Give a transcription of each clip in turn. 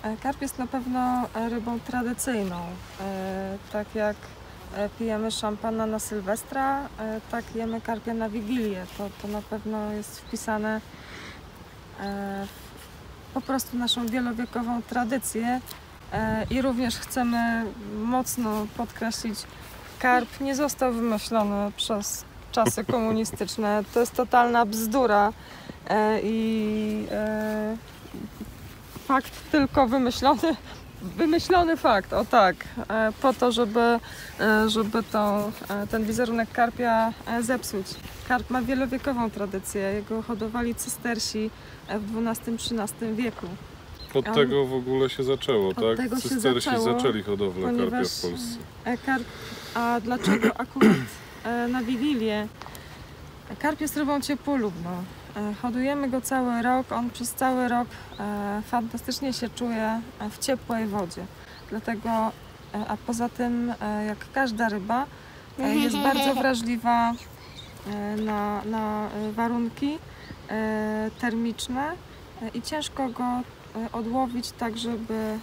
Karp jest na pewno rybą tradycyjną. Tak jak pijemy szampana na Sylwestra, tak jemy karpia na Wigilię. To na pewno jest wpisane po prostu naszą wielowiekową tradycję i również chcemy mocno podkreślić, karp nie został wymyślony przez czasy komunistyczne. To jest totalna bzdura i fakt tylko wymyślony fakt, o tak, po to, żeby ten wizerunek karpia zepsuć. Karp ma wielowiekową tradycję, jego hodowali cystersi w XII-XIII wieku. Od tego w ogóle się zaczęło, tak? Cystersi zaczęli hodowlę karpia w Polsce. A dlaczego akurat na Wigilię? Karp jest rybą ciepłolubną. Hodujemy go cały rok, on przez cały rok fantastycznie się czuje w ciepłej wodzie. Dlatego, a poza tym, jak każda ryba, jest bardzo wrażliwa na warunki termiczne i ciężko go odłowić tak, żeby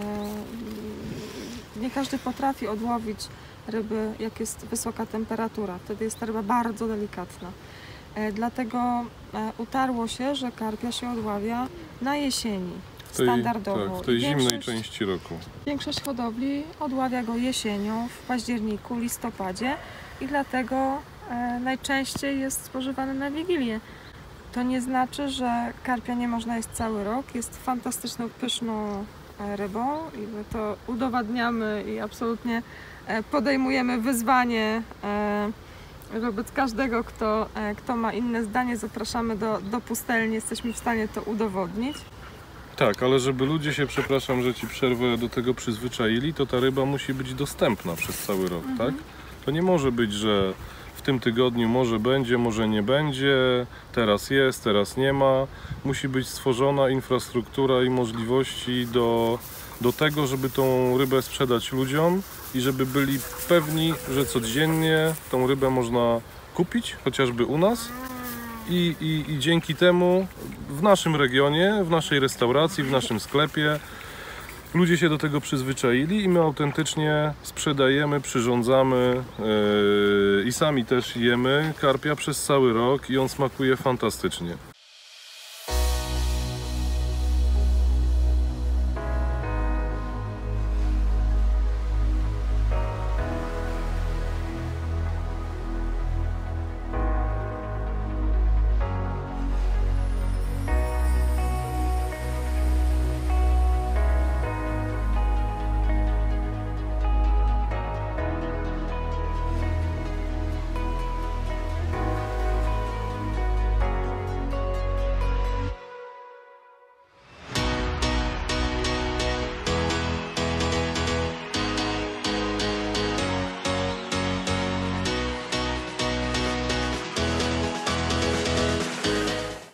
nie każdy potrafi odłowić ryby, jak jest wysoka temperatura. Wtedy jest ta ryba bardzo delikatna. Dlatego utarło się, że karpia się odławia na jesieni, standardowo. Tak, w tej zimnej części roku. Większość hodowli odławia go jesienią, w październiku, listopadzie i dlatego najczęściej jest spożywany na Wigilię. To nie znaczy, że karpia nie można jeść cały rok. Jest fantastyczną, pyszną rybą i my to udowadniamy i absolutnie podejmujemy wyzwanie wobec każdego, kto ma inne zdanie. Zapraszamy do pustelni, jesteśmy w stanie to udowodnić. Tak, ale żeby ludzie się, przepraszam, że ci przerwę, do tego przyzwyczaili, to ta ryba musi być dostępna przez cały rok, tak? To nie może być, że w tym tygodniu może będzie, może nie będzie, teraz jest, teraz nie ma. Musi być stworzona infrastruktura i możliwości do tego, żeby tą rybę sprzedać ludziom i żeby byli pewni, że codziennie tą rybę można kupić, chociażby u nas. I dzięki temu w naszym regionie, w naszej restauracji, w naszym sklepie ludzie się do tego przyzwyczaili i my autentycznie sprzedajemy, przyrządzamy i sami też jemy karpia przez cały rok i on smakuje fantastycznie.